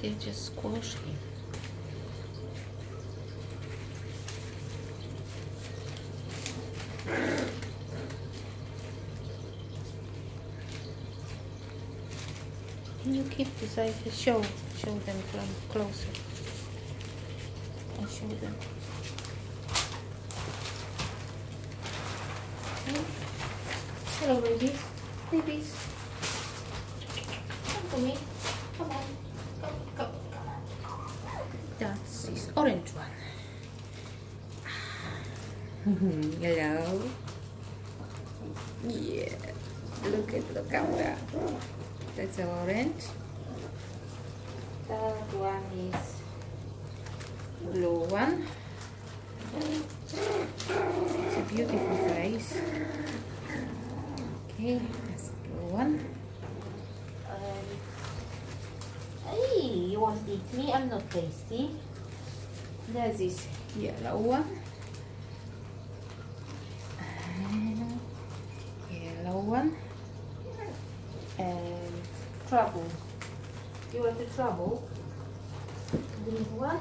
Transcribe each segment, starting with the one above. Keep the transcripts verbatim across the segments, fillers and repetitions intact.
they're just squishy. Can you keep this? I show show them from closer. I show them. Okay. Hello, babies. Babies. Come to me. Come on. Come, come, come on. That's this orange one. Hello. Yeah. Look at the camera. That's orange. That one is blue one. It's a beautiful face. Okay, that's the blue one. Um, hey, you want to eat me? I'm not tasty. There's this yellow one. And yellow one. And trouble. You want the trouble? Green one.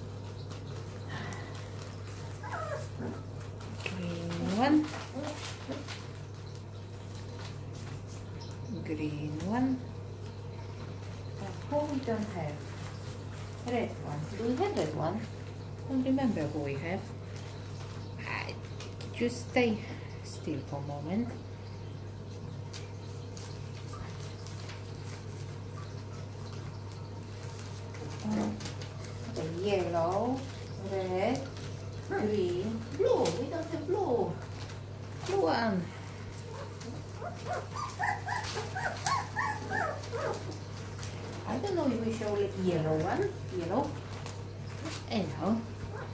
Green one. Green one. Uh, who we don't have? Red one. Do we have red one? I don't remember who we have. Uh, just stay still for a moment. The yellow, red, green, blue. We don't have blue. Blue one. I don't know if we show like yellow one. Yellow. Anyhow.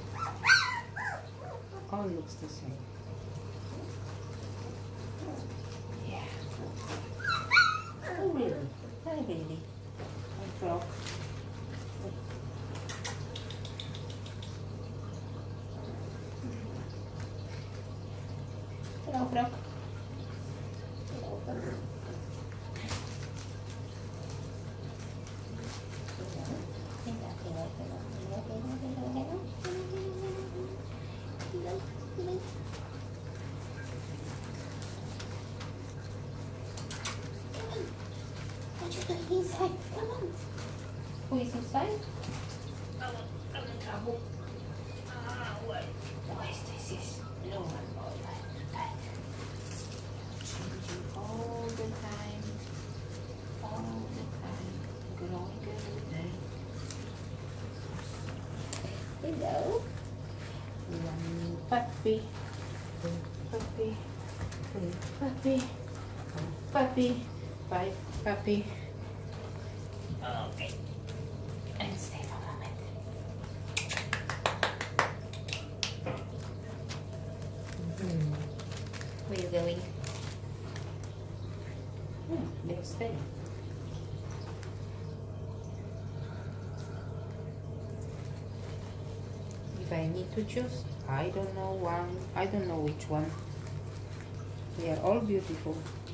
All looks the same. Yeah. Oh really? I really. I frog. Hello, frog. Hello, frog. Inside, come on. Who is inside? I'm, I'm in trouble. Ah, what? What is this? Is no one. Changing all the time, all the time, growing every day. Hello. One puppy, two puppy, three puppy, four puppy, five puppy. Okay. And stay for a moment. Mm-hmm. Where are you going? Hmm, let's stay. If I need to choose, I don't know one. I don't know which one. They are all beautiful.